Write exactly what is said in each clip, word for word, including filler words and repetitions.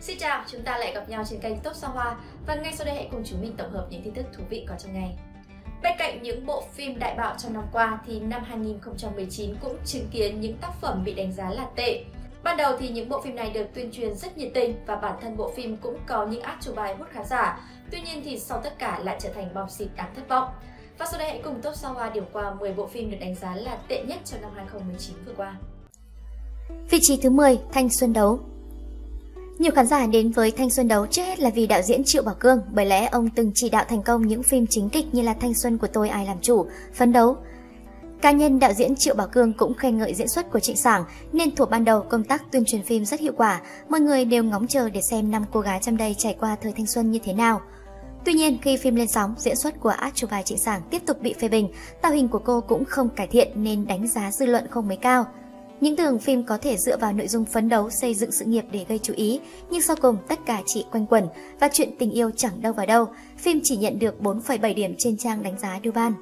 Xin chào, chúng ta lại gặp nhau trên kênh Top Sao Hoa và ngay sau đây hãy cùng chúng mình tổng hợp những tin tức thú vị có trong ngày. Bên cạnh những bộ phim đại bạo trong năm qua thì năm hai nghìn không trăm mười chín cũng chứng kiến những tác phẩm bị đánh giá là tệ. Ban đầu thì những bộ phim này được tuyên truyền rất nhiệt tình và bản thân bộ phim cũng có những át chủ bài hút khán giả. Tuy nhiên thì sau tất cả lại trở thành bom xịt đáng thất vọng. Và sau đây hãy cùng Top Sao Hoa điểm qua mười bộ phim được đánh giá là tệ nhất trong năm hai nghìn không trăm mười chín vừa qua. Vị trí thứ mười, Thanh Xuân Đấu. Nhiều khán giả đến với Thanh Xuân Đấu trước hết là vì đạo diễn Triệu Bảo Cương, bởi lẽ ông từng chỉ đạo thành công những phim chính kịch như là Thanh Xuân của tôi ai làm chủ, Phấn Đấu. Cá nhân đạo diễn Triệu Bảo Cương cũng khen ngợi diễn xuất của Trịnh Sảng, nên thuở ban đầu công tác tuyên truyền phim rất hiệu quả, mọi người đều ngóng chờ để xem năm cô gái trong đây trải qua thời thanh xuân như thế nào. Tuy nhiên khi phim lên sóng, diễn xuất của át chủ bài Trịnh Sảng tiếp tục bị phê bình, tạo hình của cô cũng không cải thiện nên đánh giá dư luận không mấy cao. Những tưởng phim có thể dựa vào nội dung phấn đấu xây dựng sự nghiệp để gây chú ý, nhưng sau cùng tất cả chỉ quanh quẩn và chuyện tình yêu chẳng đâu vào đâu. Phim chỉ nhận được bốn phẩy bảy điểm trên trang đánh giá Douban.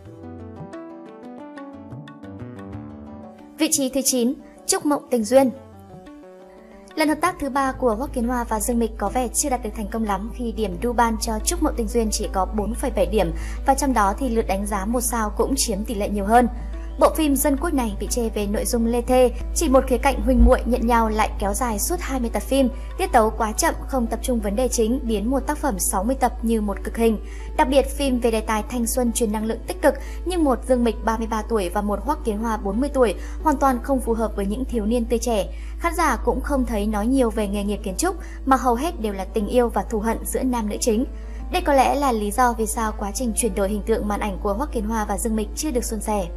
Vị trí thứ chín, Chúc Mộng Tình Duyên. Lần hợp tác thứ ba của Hoắc Kiến Hoa và Dương Mịch có vẻ chưa đạt được thành công lắm khi điểm Douban cho Chúc Mộng Tình Duyên chỉ có bốn phẩy bảy điểm và trong đó thì lượt đánh giá một sao cũng chiếm tỷ lệ nhiều hơn. Bộ phim dân quốc này bị chê về nội dung lê thê, chỉ một khía cạnh huynh muội nhận nhau lại kéo dài suốt hai mươi tập phim, tiết tấu quá chậm, không tập trung vấn đề chính, biến một tác phẩm sáu mươi tập như một cực hình. Đặc biệt phim về đề tài thanh xuân truyền năng lượng tích cực, nhưng một Dương Mịch ba mươi ba tuổi và một Hoắc Kiến Hoa bốn mươi tuổi hoàn toàn không phù hợp với những thiếu niên tươi trẻ. Khán giả cũng không thấy nói nhiều về nghề nghiệp kiến trúc mà hầu hết đều là tình yêu và thù hận giữa nam nữ chính. Đây có lẽ là lý do vì sao quá trình chuyển đổi hình tượng màn ảnh của Hoắc Kiến Hoa và Dương Mịch chưa được suôn sẻ.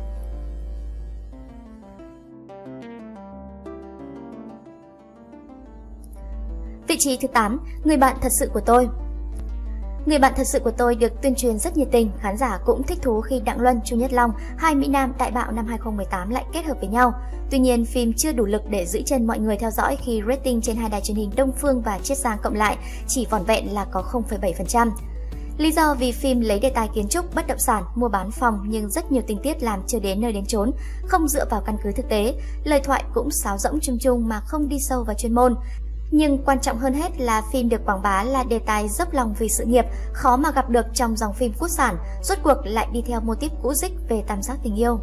Vị trí thứ tám, Người bạn thật sự của tôi. Người bạn thật sự của tôi được tuyên truyền rất nhiệt tình, khán giả cũng thích thú khi Đặng Luân, Chu Nhất Long, hai mỹ nam đại bạo năm hai nghìn không trăm mười tám lại kết hợp với nhau. Tuy nhiên, phim chưa đủ lực để giữ chân mọi người theo dõi khi rating trên hai đài truyền hình Đông Phương và Chiết Giang cộng lại chỉ vỏn vẹn là có không phẩy bảy phần trăm. Lý do vì phim lấy đề tài kiến trúc, bất động sản, mua bán phòng nhưng rất nhiều tình tiết làm chưa đến nơi đến chốn, không dựa vào căn cứ thực tế, lời thoại cũng sáo rỗng chung chung mà không đi sâu vào chuyên môn. Nhưng quan trọng hơn hết là phim được quảng bá là đề tài dốc lòng vì sự nghiệp, khó mà gặp được trong dòng phim quốc sản, rốt cuộc lại đi theo mô típ cũ dích về tam giác tình yêu.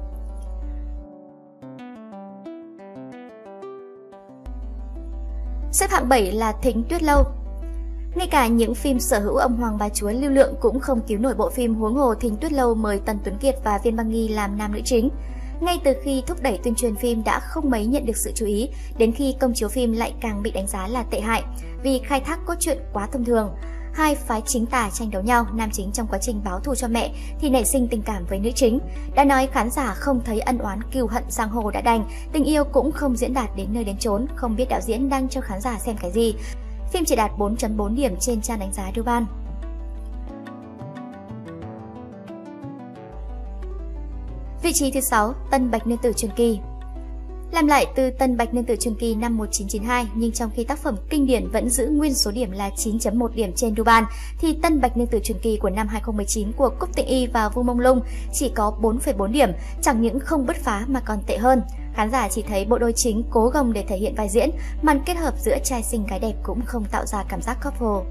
Xếp hạng bảy là Thính Tuyết Lâu. Ngay cả những phim sở hữu ông Hoàng bà chúa lưu lượng cũng không cứu nổi bộ phim, huống hồ Thính Tuyết Lâu mời Tần Tuấn Kiệt và Viên Băng Nghi làm nam nữ chính. Ngay từ khi thúc đẩy tuyên truyền phim đã không mấy nhận được sự chú ý, đến khi công chiếu phim lại càng bị đánh giá là tệ hại vì khai thác cốt truyện quá thông thường. Hai phái chính tà tranh đấu nhau, nam chính trong quá trình báo thù cho mẹ thì nảy sinh tình cảm với nữ chính. Đã nói khán giả không thấy ân oán cừu hận giang hồ đã đành, tình yêu cũng không diễn đạt đến nơi đến chốn, không biết đạo diễn đang cho khán giả xem cái gì. Phim chỉ đạt bốn chấm bốn điểm trên trang đánh giá Douban. Vị trí thứ sáu, Tân Bạch Nương Tử Truyền Kỳ. Làm lại từ Tân Bạch Nương Tử Truyền Kỳ năm một nghìn chín trăm chín mươi hai, nhưng trong khi tác phẩm kinh điển vẫn giữ nguyên số điểm là chín chấm một điểm trên Douban, thì Tân Bạch Nương Tử Truyền Kỳ của năm hai nghìn không trăm mười chín của Cúc Tịnh Y và Vu Mông Lung chỉ có bốn phẩy bốn điểm, chẳng những không bứt phá mà còn tệ hơn. Khán giả chỉ thấy bộ đôi chính cố gồng để thể hiện vai diễn, màn kết hợp giữa trai xinh gái đẹp cũng không tạo ra cảm giác couple.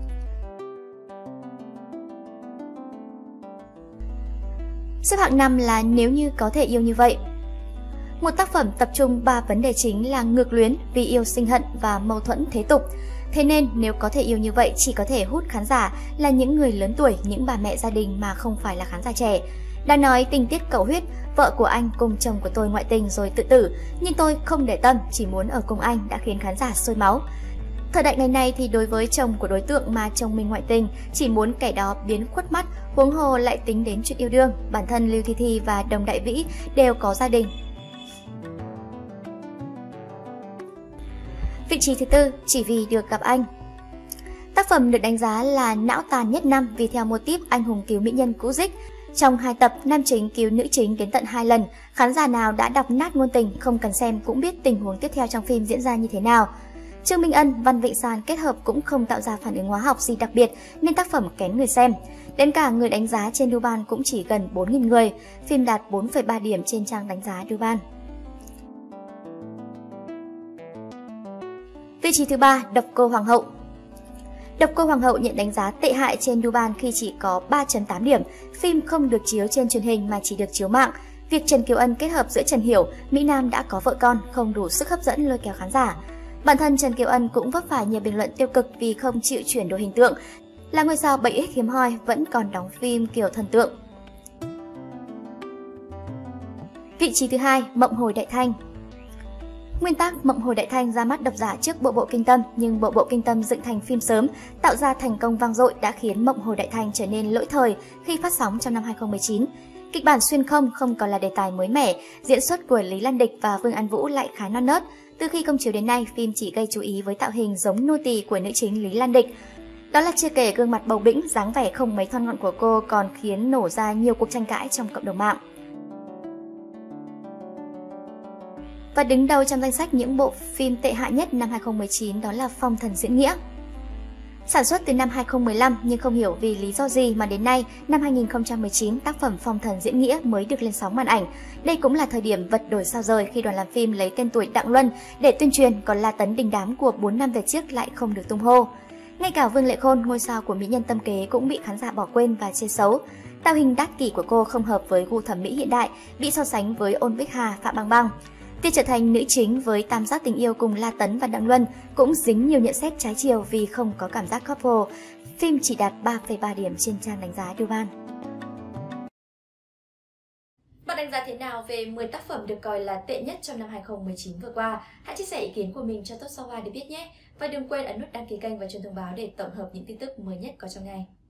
Xếp hạng năm là Nếu Như Có Thể Yêu Như Vậy. Một tác phẩm tập trung ba vấn đề chính là ngược luyến, vì yêu sinh hận và mâu thuẫn thế tục. Thế nên Nếu Có Thể Yêu Như Vậy chỉ có thể hút khán giả là những người lớn tuổi, những bà mẹ gia đình mà không phải là khán giả trẻ. Đã nói tình tiết cầu huyết, vợ của anh cùng chồng của tôi ngoại tình rồi tự tử, nhưng tôi không để tâm, chỉ muốn ở cùng anh đã khiến khán giả sôi máu. Thời đại ngày nay thì đối với chồng của đối tượng mà chồng mình ngoại tình, chỉ muốn kẻ đó biến khuất mắt, huống hồ lại tính đến chuyện yêu đương. Bản thân Lưu Thi Thi và Đồng Đại Vĩ đều có gia đình. Vị trí thứ tư, Chỉ Vì Được Gặp Anh. Tác phẩm được đánh giá là não tàn nhất năm vì theo mô típ anh hùng cứu mỹ nhân cũ dích. Trong hai tập, nam chính cứu nữ chính đến tận hai lần. Khán giả nào đã đọc nát ngôn tình, không cần xem cũng biết tình huống tiếp theo trong phim diễn ra như thế nào. Trương Minh Ân, Văn Vịnh San kết hợp cũng không tạo ra phản ứng hóa học gì đặc biệt nên tác phẩm kén người xem. Đến cả người đánh giá trên Douban cũng chỉ gần bốn nghìn người. Phim đạt bốn phẩy ba điểm trên trang đánh giá Douban. Vị trí thứ ba, Độc Cô Hoàng hậu. Độc Cô Hoàng hậu nhận đánh giá tệ hại trên Douban khi chỉ có ba chấm tám điểm, phim không được chiếu trên truyền hình mà chỉ được chiếu mạng. Việc Trần Kiều Ân kết hợp giữa Trần Hiểu, Mỹ Nam đã có vợ con, không đủ sức hấp dẫn lôi kéo khán giả. Bản thân Trần Kiều Ân cũng vấp phải nhiều bình luận tiêu cực vì không chịu chuyển đổi hình tượng. Là ngôi sao bảy x hiếm hoi vẫn còn đóng phim kiểu thần tượng. Vị trí thứ hai, Mộng Hồi Đại Thanh. Nguyên tắc Mộng Hồi Đại Thanh ra mắt độc giả trước Bộ Bộ Kinh Tâm, nhưng Bộ Bộ Kinh Tâm dựng thành phim sớm, tạo ra thành công vang dội đã khiến Mộng Hồi Đại Thanh trở nên lỗi thời khi phát sóng trong năm hai không một chín. Kịch bản xuyên không không còn là đề tài mới mẻ, diễn xuất của Lý Lan Địch và Vương An Vũ lại khá non nớt. Từ khi công chiếu đến nay, phim chỉ gây chú ý với tạo hình giống nô tỳ của nữ chính Lý Lan Địch. Đó là chưa kể gương mặt bầu bĩnh, dáng vẻ không mấy thon gọn của cô còn khiến nổ ra nhiều cuộc tranh cãi trong cộng đồng mạng. Và đứng đầu trong danh sách những bộ phim tệ hại nhất năm hai không một chín đó là Phong Thần Diễn Nghĩa. Sản xuất từ năm hai không một lăm nhưng không hiểu vì lý do gì mà đến nay, năm hai nghìn không trăm mười chín, tác phẩm Phong Thần Diễn Nghĩa mới được lên sóng màn ảnh. Đây cũng là thời điểm vật đổi sao rời khi đoàn làm phim lấy tên tuổi Đặng Luân để tuyên truyền, còn La Tấn đình đám của bốn năm về trước lại không được tung hô. Ngay cả Vương Lệ Khôn, ngôi sao của Mỹ Nhân Tâm Kế cũng bị khán giả bỏ quên và chê xấu. Tạo hình đắt kỷ của cô không hợp với gu thẩm mỹ hiện đại, bị so sánh với Ôn Bích Hà, Phạm Băng Băng. Việc trở thành nữ chính với tam giác tình yêu cùng La Tấn và Đặng Luân cũng dính nhiều nhận xét trái chiều vì không có cảm giác couple. Phim chỉ đạt ba phẩy ba điểm trên trang đánh giá Douban. Bạn đánh giá thế nào về mười tác phẩm được coi là tệ nhất trong năm hai không một chín vừa qua? Hãy chia sẻ ý kiến của mình cho Tốt Sao Hoa để biết nhé! Và đừng quên ấn nút đăng ký kênh và chuông thông báo để tổng hợp những tin tức mới nhất có trong ngày.